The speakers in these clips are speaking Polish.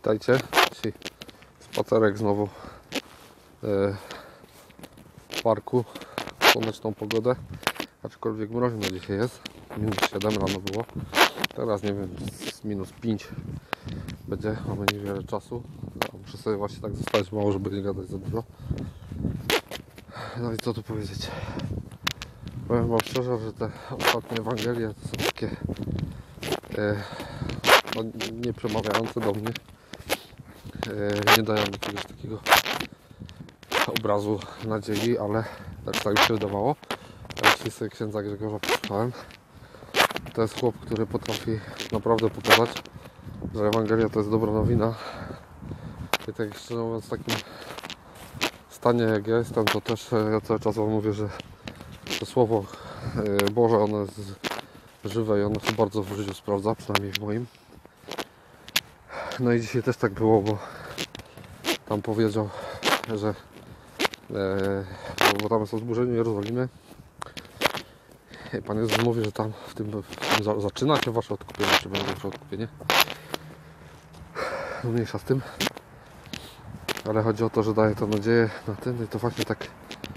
Witajcie. Dzisiaj spacerek znowu w parku. Słoneczną pogodę, aczkolwiek mroźno dzisiaj jest. Minus 7 rano było. Teraz nie wiem, z minus 5 będzie. Mamy niewiele czasu. Muszę sobie właśnie tak zostawić mało, żeby nie gadać za dużo. No i co tu powiedzieć? Powiem wam szczerze, że te ostatnie Ewangelie to są takie nie przemawiające do mnie. Nie dają jakiegoś takiego obrazu nadziei, ale tak mi się wydawało. Jeśli sobie księdza Grzegorza posłuchałem, to jest chłop, który potrafi naprawdę pokazać, że Ewangelia to jest dobra nowina. I tak szczerze mówiąc, w takim stanie jak ja jestem, to też ja cały czas wam mówię, że to Słowo Boże, ono jest żywe i ono się bardzo w życiu sprawdza, przynajmniej w moim. No i dzisiaj też tak było, bo tam powiedział, że bo tam jest o zburzeniu Jerozolimy. I Pan Jezus mówi, że tam w tym zaczyna się wasze odkupienie, czy będzie wasze odkupienie. No mniejsza z tym. Ale chodzi o to, że daje to nadzieję na tym i to właśnie tak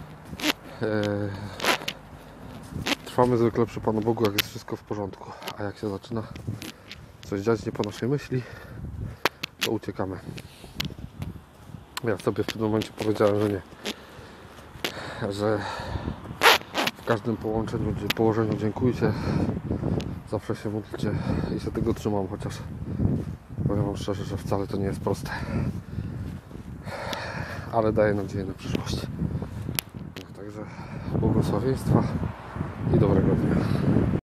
trwamy zwykle przy Panu Bogu, jak jest wszystko w porządku. A jak się zaczyna coś dziać nie po naszej myśli, to uciekamy. Ja sobie w tym momencie powiedziałem, że nie. Że w każdym położeniu dziękujcie. Zawsze się modlcie i się tego trzymam, chociaż powiem wam szczerze, że wcale to nie jest proste. Ale daje nadzieję na przyszłość. Także błogosławieństwa i dobrego dnia.